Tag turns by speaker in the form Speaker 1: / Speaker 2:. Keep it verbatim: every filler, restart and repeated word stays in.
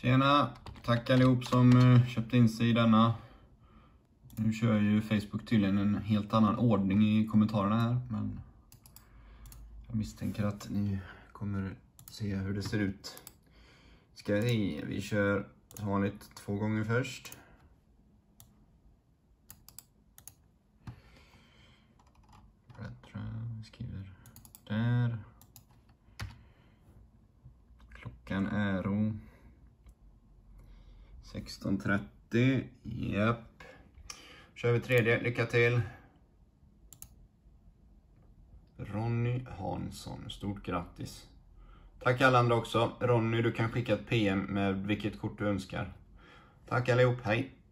Speaker 1: Tjena, tack allihop som uh, köpte in sig i denna. Nu kör ju Facebook tydligen en helt annan ordning i kommentarerna här, men jag misstänker att ni kommer se hur det ser ut. Ska vi, vi kör som vanligt två gånger först. Jag skriver där. Klockan är sexton trettio. Japp. Kör vi tredje. Lycka till. Ronny Hansson. Stort grattis. Tack alla andra också. Ronny, du kan skicka ett P M med vilket kort du önskar. Tack allihop. Hej.